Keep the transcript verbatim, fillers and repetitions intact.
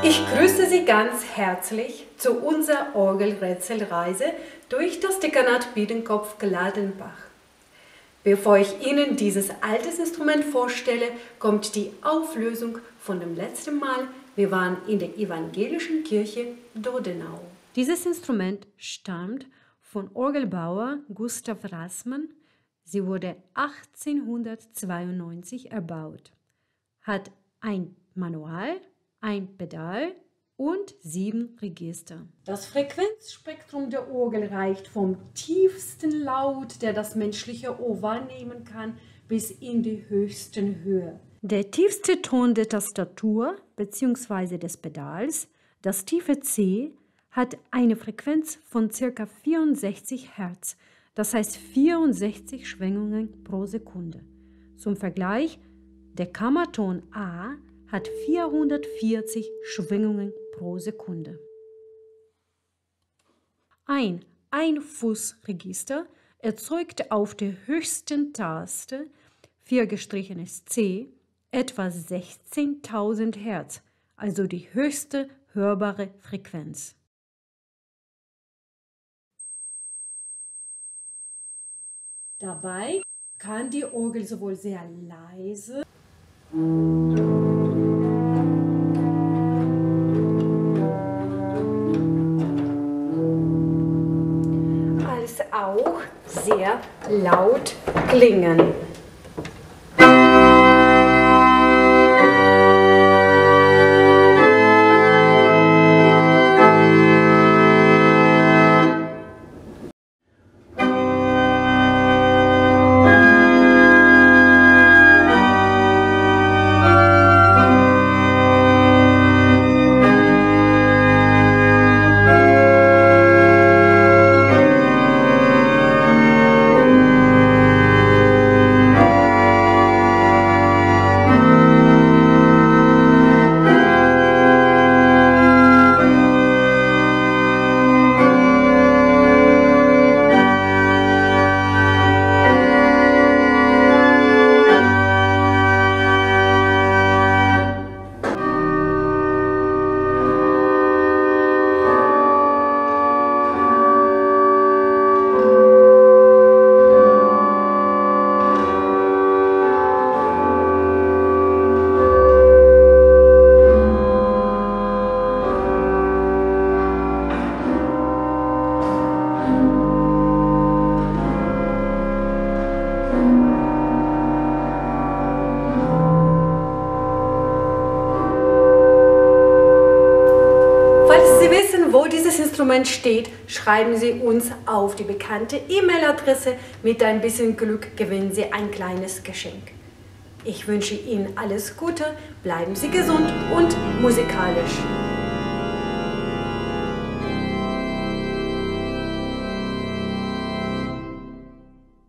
Ich grüße Sie ganz herzlich zu unserer Orgelrätselreise durch das Dekanat Biedenkopf-Gladenbach. Bevor ich Ihnen dieses altes Instrument vorstelle, kommt die Auflösung von dem letzten Mal. Wir waren in der evangelischen Kirche Dodenau. Dieses Instrument stammt von Orgelbauer Gustav Raßmann. Sie wurde achtzehnhundertzweiundneunzig erbaut, hat ein Manual, ein Pedal und sieben Register. Das Frequenzspektrum der Orgel reicht vom tiefsten Laut, der das menschliche Ohr wahrnehmen kann, bis in die höchsten Höhe. Der tiefste Ton der Tastatur bzw. des Pedals, das tiefe C, hat eine Frequenz von ca. vierundsechzig Hertz, das heißt vierundsechzig Schwingungen pro Sekunde. Zum Vergleich, der Kammerton A hat vierhundertvierzig Schwingungen pro Sekunde. Ein Einfußregister erzeugt auf der höchsten Taste, vier gestrichenes C, etwa sechzehntausend Hertz, also die höchste hörbare Frequenz. Dabei kann die Orgel sowohl sehr leise als auch sehr laut klingen. Wo dieses Instrument steht, schreiben Sie uns auf die bekannte E-Mail-Adresse. Mit ein bisschen Glück gewinnen Sie ein kleines Geschenk. Ich wünsche Ihnen alles Gute, bleiben Sie gesund und musikalisch.